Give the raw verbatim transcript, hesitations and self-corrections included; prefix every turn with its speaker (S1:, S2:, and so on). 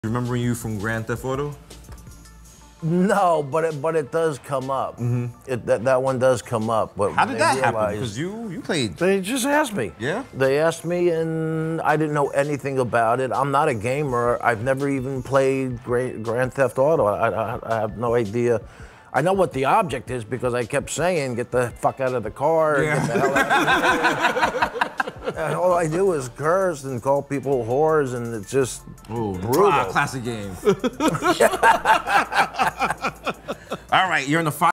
S1: Remember you from Grand Theft Auto?
S2: No, but it, but it does come up. Mm-hmm. It, that, that one does come up. But
S1: how did that
S2: realized,
S1: happen? Because you you played.
S2: They just asked me.
S1: Yeah?
S2: They asked me, and I didn't know anything about it. I'm not a gamer. I've never even played Grand Theft Auto. I, I, I have no idea. I know what the object is because I kept saying, "Get the fuck out of the car!"
S1: Yeah.
S2: Get the hell out of here. And all I do is curse and call people whores, and it's just
S1: Ooh,
S2: brutal.
S1: Ah, classic game. All right, you're in the final.